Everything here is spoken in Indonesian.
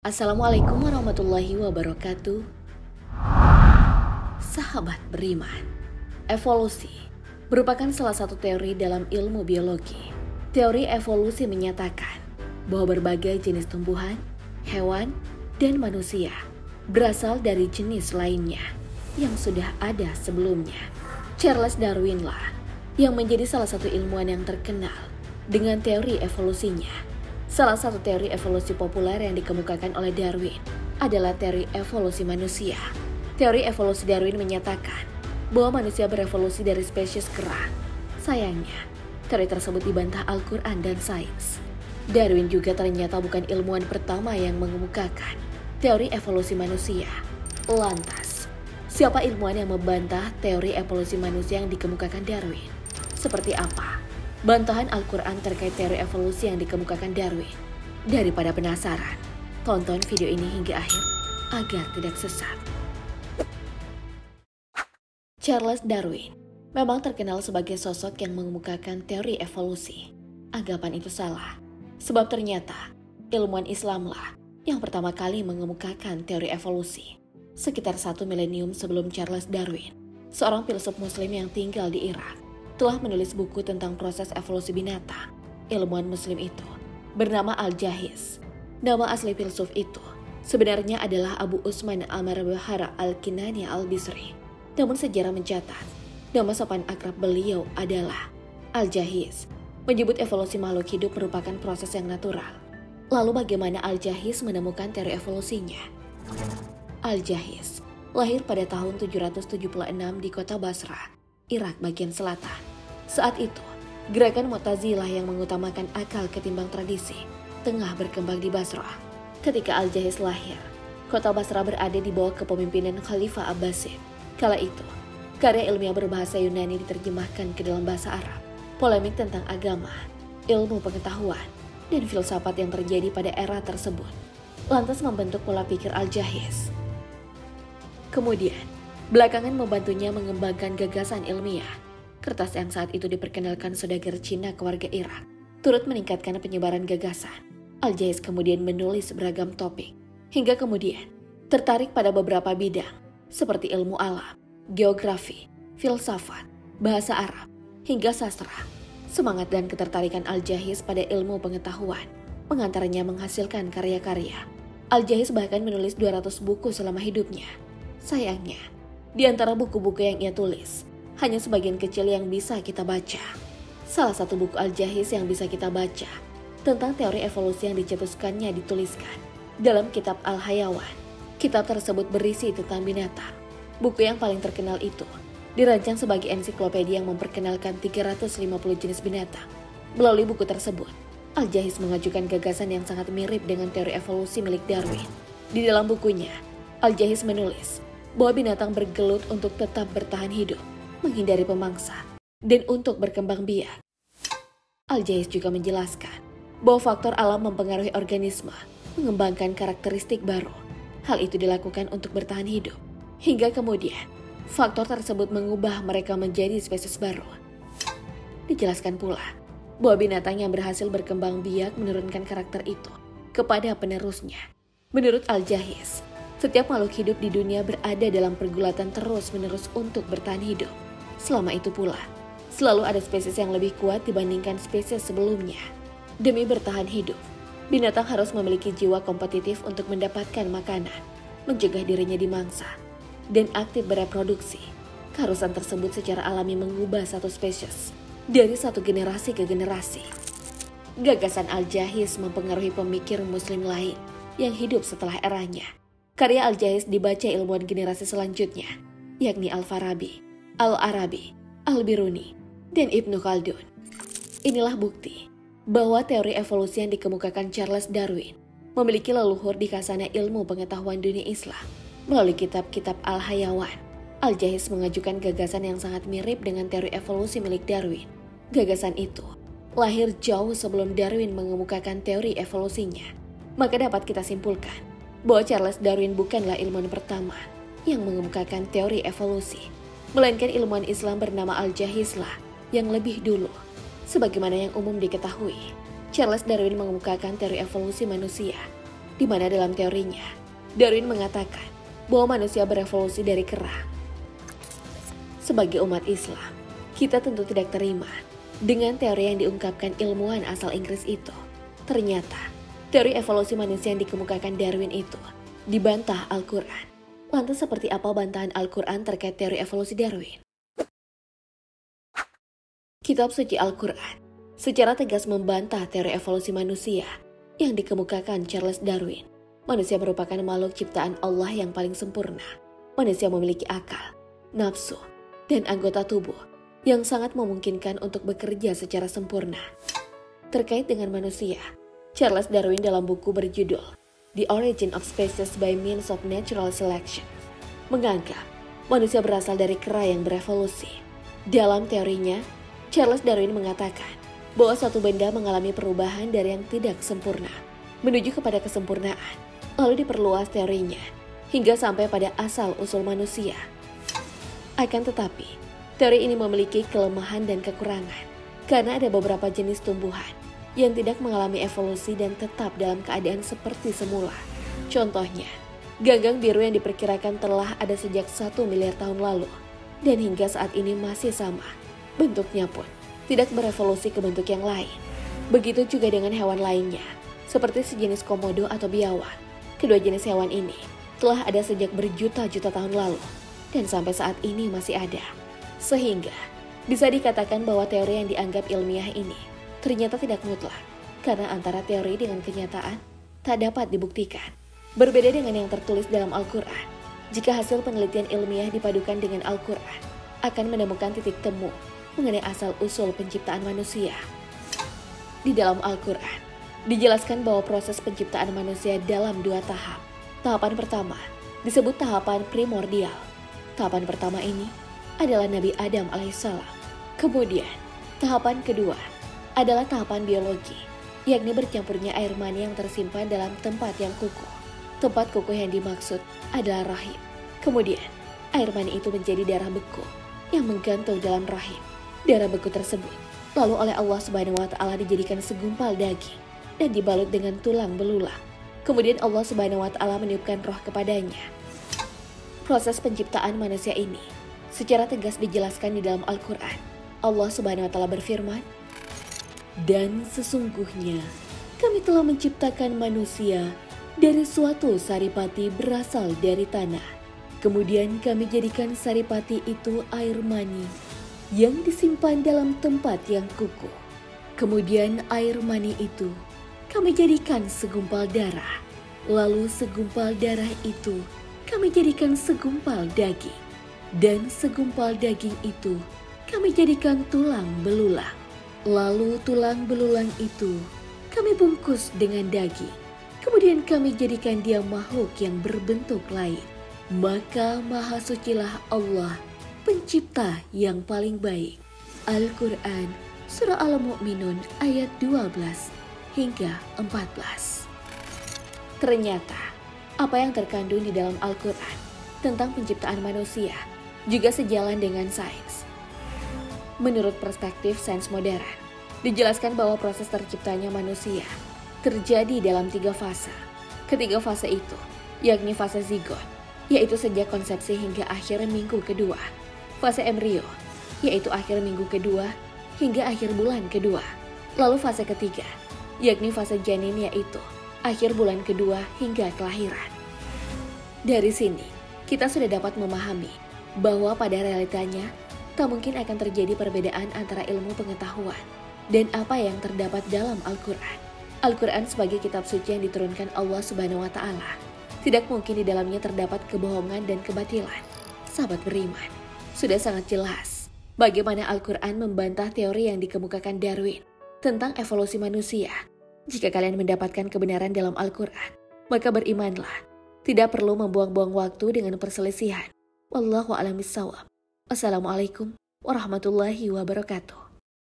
Assalamualaikum warahmatullahi wabarakatuh. Sahabat beriman, evolusi merupakan salah satu teori dalam ilmu biologi. Teori evolusi menyatakan bahwa berbagai jenis tumbuhan, hewan, dan manusia berasal dari jenis lainnya yang sudah ada sebelumnya. Charles Darwin lah yang menjadi salah satu ilmuwan yang terkenal dengan teori evolusinya. Salah satu teori evolusi populer yang dikemukakan oleh Darwin adalah teori evolusi manusia. Teori evolusi Darwin menyatakan bahwa manusia berevolusi dari spesies kera. Sayangnya, teori tersebut dibantah Al-Quran dan sains. Darwin juga ternyata bukan ilmuwan pertama yang mengemukakan teori evolusi manusia. Lantas, siapa ilmuwan yang membantah teori evolusi manusia yang dikemukakan Darwin? Seperti apa bantahan Al-Quran terkait teori evolusi yang dikemukakan Darwin? Daripada penasaran, tonton video ini hingga akhir agar tidak sesat. Charles Darwin memang terkenal sebagai sosok yang mengemukakan teori evolusi. Anggapan itu salah, sebab ternyata ilmuwan Islamlah yang pertama kali mengemukakan teori evolusi. Sekitar 1 milenium sebelum Charles Darwin, seorang filsuf muslim yang tinggal di Irak telah menulis buku tentang proses evolusi binatang. Ilmuwan muslim itu bernama Al-Jahiz. Nama asli filsuf itu sebenarnya adalah Abu Usman Al-Bahara Al-Kinani Al-Bisri. Namun sejarah mencatat nama sopan akrab beliau adalah Al-Jahiz. Menyebut evolusi makhluk hidup merupakan proses yang natural. Lalu bagaimana Al-Jahiz menemukan teori evolusinya? Al-Jahiz lahir pada tahun 776 di kota Basra, Irak bagian selatan. Saat itu, gerakan Mu'tazilah yang mengutamakan akal ketimbang tradisi tengah berkembang di Basra. Ketika Al-Jahiz lahir, kota Basra berada di bawah kepemimpinan Khalifah Abbasid. Kala itu, karya ilmiah berbahasa Yunani diterjemahkan ke dalam bahasa Arab. Polemik tentang agama, ilmu pengetahuan, dan filsafat yang terjadi pada era tersebut lantas membentuk pola pikir Al-Jahiz. Kemudian, belakangan membantunya mengembangkan gagasan ilmiah. Kertas yang saat itu diperkenalkan saudagar Cina ke warga Irak turut meningkatkan penyebaran gagasan. Al-Jahiz kemudian menulis beragam topik, hingga kemudian tertarik pada beberapa bidang seperti ilmu alam, geografi, filsafat, bahasa Arab, hingga sastra. Semangat dan ketertarikan Al-Jahiz pada ilmu pengetahuan mengantaranya menghasilkan karya-karya. Al-Jahiz bahkan menulis 200 buku selama hidupnya. Sayangnya, di antara buku-buku yang ia tulis, hanya sebagian kecil yang bisa kita baca. Salah satu buku Al-Jahiz yang bisa kita baca tentang teori evolusi yang dicetuskannya dituliskan dalam kitab Al-Hayawan. Kitab tersebut berisi tentang binatang. Buku yang paling terkenal itu dirancang sebagai ensiklopedia yang memperkenalkan 350 jenis binatang. Melalui buku tersebut, Al-Jahiz mengajukan gagasan yang sangat mirip dengan teori evolusi milik Darwin. Di dalam bukunya, Al-Jahiz menulis bahwa binatang bergelut untuk tetap bertahan hidup, menghindari pemangsa, dan untuk berkembang biak. Al-Jahiz juga menjelaskan bahwa faktor alam mempengaruhi organisme, mengembangkan karakteristik baru. Hal itu dilakukan untuk bertahan hidup, hingga kemudian faktor tersebut mengubah mereka menjadi spesies baru. Dijelaskan pula bahwa binatang yang berhasil berkembang biak menurunkan karakter itu kepada penerusnya. Menurut Al-Jahiz, setiap makhluk hidup di dunia berada dalam pergulatan terus-menerus untuk bertahan hidup. Selama itu pula, selalu ada spesies yang lebih kuat dibandingkan spesies sebelumnya. Demi bertahan hidup, binatang harus memiliki jiwa kompetitif untuk mendapatkan makanan, mencegah dirinya dimangsa, dan aktif bereproduksi. Keharusan tersebut secara alami mengubah satu spesies dari satu generasi ke generasi. Gagasan Al-Jahiz mempengaruhi pemikir muslim lain yang hidup setelah eranya. Karya Al-Jahiz dibaca ilmuwan generasi selanjutnya, yakni Al-Farabi, Al-Arabi, Al-Biruni, dan Ibnu Khaldun. Inilah bukti bahwa teori evolusi yang dikemukakan Charles Darwin memiliki leluhur di kasanah ilmu pengetahuan dunia Islam. Melalui kitab-kitab Al-Hayawan, Al-Jahiz mengajukan gagasan yang sangat mirip dengan teori evolusi milik Darwin. Gagasan itu lahir jauh sebelum Darwin mengemukakan teori evolusinya. Maka dapat kita simpulkan bahwa Charles Darwin bukanlah ilmuwan pertama yang mengemukakan teori evolusi, melainkan ilmuwan Islam bernama Al-Jahiz lah yang lebih dulu. Sebagaimana yang umum diketahui, Charles Darwin mengemukakan teori evolusi manusia di mana dalam teorinya, Darwin mengatakan bahwa manusia berevolusi dari kera. Sebagai umat Islam, kita tentu tidak terima dengan teori yang diungkapkan ilmuwan asal Inggris itu. Ternyata, teori evolusi manusia yang dikemukakan Darwin itu dibantah Al-Quran. Lantas seperti apa bantahan Al-Quran terkait teori evolusi Darwin? Kitab suci Al-Quran secara tegas membantah teori evolusi manusia yang dikemukakan Charles Darwin. Manusia merupakan makhluk ciptaan Allah yang paling sempurna. Manusia memiliki akal, nafsu, dan anggota tubuh yang sangat memungkinkan untuk bekerja secara sempurna. Terkait dengan manusia, Charles Darwin dalam buku berjudul The Origin of Species by Means of Natural Selection menganggap manusia berasal dari kera yang berevolusi. Dalam teorinya, Charles Darwin mengatakan bahwa suatu benda mengalami perubahan dari yang tidak sempurna menuju kepada kesempurnaan, lalu diperluas teorinya hingga sampai pada asal-usul manusia. Akan tetapi, teori ini memiliki kelemahan dan kekurangan karena ada beberapa jenis tumbuhan yang tidak mengalami evolusi dan tetap dalam keadaan seperti semula. Contohnya, ganggang biru yang diperkirakan telah ada sejak 1 miliar tahun lalu dan hingga saat ini masih sama. Bentuknya pun tidak berevolusi ke bentuk yang lain. Begitu juga dengan hewan lainnya, seperti sejenis komodo atau biawak. Kedua jenis hewan ini telah ada sejak berjuta-juta tahun lalu dan sampai saat ini masih ada. Sehingga bisa dikatakan bahwa teori yang dianggap ilmiah ini ternyata tidak mutlak, karena antara teori dengan kenyataan tak dapat dibuktikan. Berbeda dengan yang tertulis dalam Al-Quran, jika hasil penelitian ilmiah dipadukan dengan Al-Quran, akan menemukan titik temu mengenai asal-usul penciptaan manusia. Di dalam Al-Quran, dijelaskan bahwa proses penciptaan manusia dalam 2 tahap. Tahapan pertama disebut tahapan primordial. Tahapan pertama ini adalah Nabi Adam alaihissalam. Kemudian, tahapan kedua adalah tahapan biologi, yakni bercampurnya air mani yang tersimpan dalam tempat yang kukuh. Tempat kukuh yang dimaksud adalah rahim. Kemudian, air mani itu menjadi darah beku yang menggantung dalam rahim. Darah beku tersebut lalu oleh Allah Subhanahu wa Ta'ala dijadikan segumpal daging dan dibalut dengan tulang belulang. Kemudian Allah Subhanahu wa Ta'ala meniupkan roh kepadanya. Proses penciptaan manusia ini secara tegas dijelaskan di dalam Al-Quran. Allah Subhanahu wa Ta'ala berfirman, "Dan sesungguhnya kami telah menciptakan manusia dari suatu saripati berasal dari tanah. Kemudian kami jadikan saripati itu air mani yang disimpan dalam tempat yang kukuh. Kemudian air mani itu kami jadikan segumpal darah. Lalu segumpal darah itu kami jadikan segumpal daging. Dan segumpal daging itu kami jadikan tulang belulang. Lalu tulang belulang itu kami bungkus dengan daging. Kemudian kami jadikan dia makhluk yang berbentuk lain. Maka maha sucilah Allah, pencipta yang paling baik." Al-Quran Surah Al-Mu'minun ayat 12 hingga 14. Ternyata apa yang terkandung di dalam Al-Quran tentang penciptaan manusia juga sejalan dengan sains. Menurut perspektif sains modern, dijelaskan bahwa proses terciptanya manusia terjadi dalam 3 fase. Ketiga fase itu, yakni fase zigot, yaitu sejak konsepsi hingga akhir minggu kedua. Fase embrio, yaitu akhir minggu kedua hingga akhir bulan kedua. Lalu fase ketiga, yakni fase janin, yaitu akhir bulan kedua hingga kelahiran. Dari sini, kita sudah dapat memahami bahwa pada realitanya tak mungkin akan terjadi perbedaan antara ilmu pengetahuan dan apa yang terdapat dalam Al-Quran. Al-Quran sebagai kitab suci yang diturunkan Allah Subhanahu wa Ta'ala, tidak mungkin di dalamnya terdapat kebohongan dan kebatilan. Sahabat beriman, sudah sangat jelas bagaimana Al-Quran membantah teori yang dikemukakan Darwin tentang evolusi manusia. Jika kalian mendapatkan kebenaran dalam Al-Quran, maka berimanlah. Tidak perlu membuang-buang waktu dengan perselisihan. Wallahu a'lam bishawab. Assalamualaikum warahmatullahi wabarakatuh.